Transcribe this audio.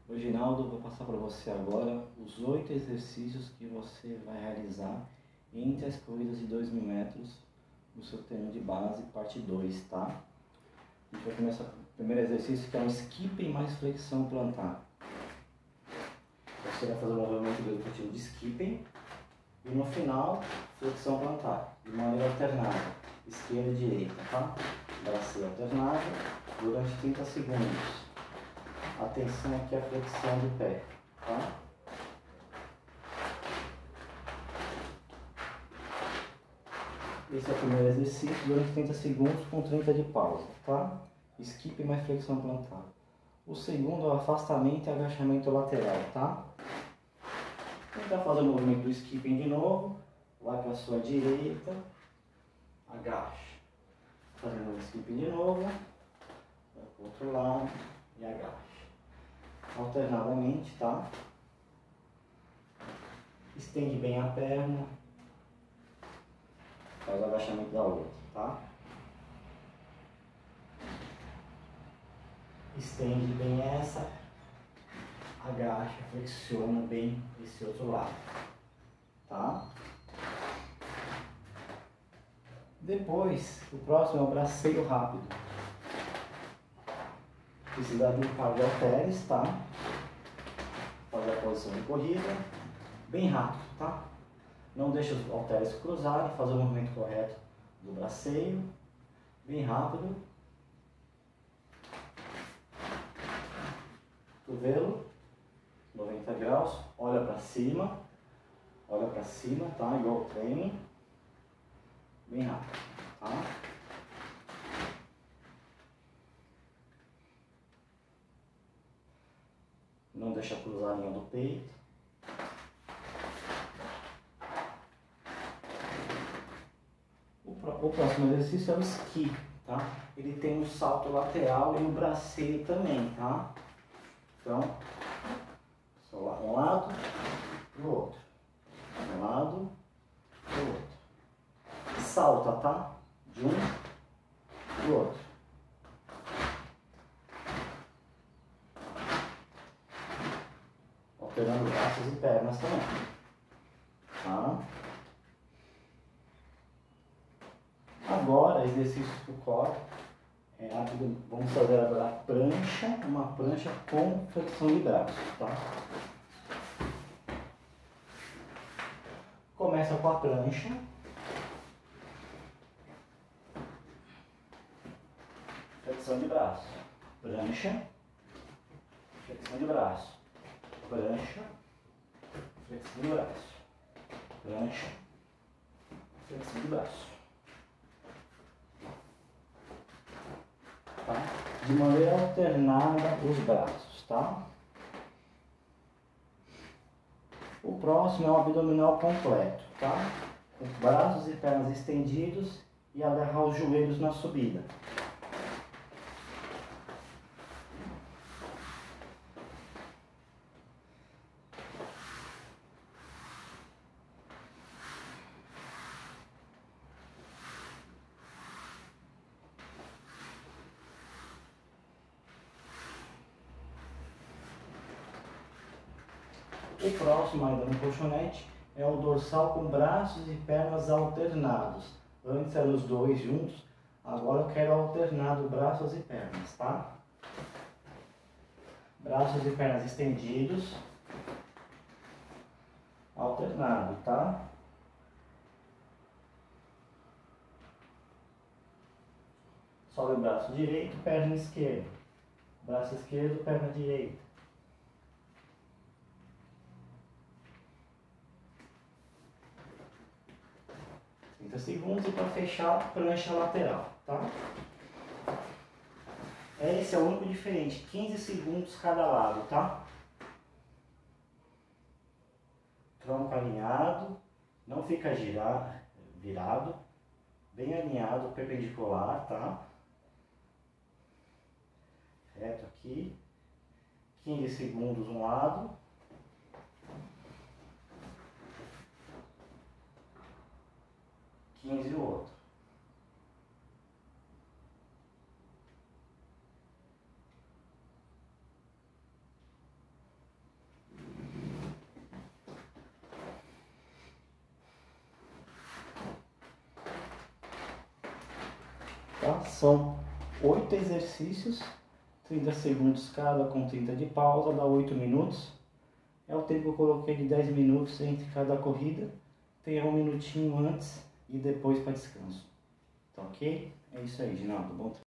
Reginaldo, vou passar para você agora os 8 exercícios que você vai realizar entre as corridas de 2.000 metros no seu treino de base, parte 2, tá? A gente vai começar com o primeiro exercício, que é um skip mais flexão plantar. Você vai fazer o movimento do executivo de skipping e no final, flexão plantar, de maneira alternada, esquerda e direita, tá? Braço alternado durante 30 segundos. Atenção aqui à flexão do pé, tá? Esse é o primeiro exercício durante 30 segundos com 30 de pausa, tá? Skip mais flexão plantar. O segundo é o afastamento e agachamento lateral, tá? Tentar fazer o movimento do skipping de novo, vai para a sua direita, agacha. Fazendo o skipping de novo, vai para o outro lado e agacha. Alternadamente, tá? Estende bem a perna, faz o agachamento da outra, tá? Estende bem essa, agacha, flexiona bem esse outro lado, tá? Depois, o próximo é o braceiro rápido. Precisa de um par de halteres, tá? Fazer a posição de corrida, bem rápido, tá? Não deixe os halteres cruzarem, fazer o movimento correto do braceiro, bem rápido. Cotovelo, 90 graus, olha para cima, tá? Igual o treino, bem rápido, tá? Não deixa cruzar a linha do peito. O próximo exercício é o esqui, tá? Ele tem um salto lateral e um braceiro também, tá? Então, só um lado e o outro. Um lado e o outro. Salta, tá? De um e o outro. Alternando braços e pernas também, tá? Agora, exercícios para o core. Vamos fazer agora a prancha, uma prancha com flexão de braços, tá? Começa com a prancha. Flexão de braço. Prancha. Flexão de braço. Prancha, flexão de braço, prancha, flexão de braço, tá? De maneira alternada os braços, tá? O próximo é o abdominal completo, tá? Com braços e pernas estendidos e agarrar os joelhos na subida. O próximo, ainda no colchonete, é o dorsal com braços e pernas alternados. Antes eram os dois juntos, agora eu quero alternado braços e pernas, tá? Braços e pernas estendidos, alternado, tá? Sobe o braço direito, perna esquerda. Braço esquerdo, perna direita. Segundos e para fechar, prancha lateral, tá? Esse é o único diferente, 15 segundos cada lado, tá? Tronco alinhado, não fica virado, bem alinhado, perpendicular, tá? Reto aqui, 15 segundos um lado. 15 o outro. São 8 exercícios, 30 segundos cada, com 30 de pausa, dá 8 minutos. É o tempo que eu coloquei de 10 minutos entre cada corrida. Tem 1 minutinho antes e depois para descanso. Tá ok? É isso aí, Ginaldo. Bom treino.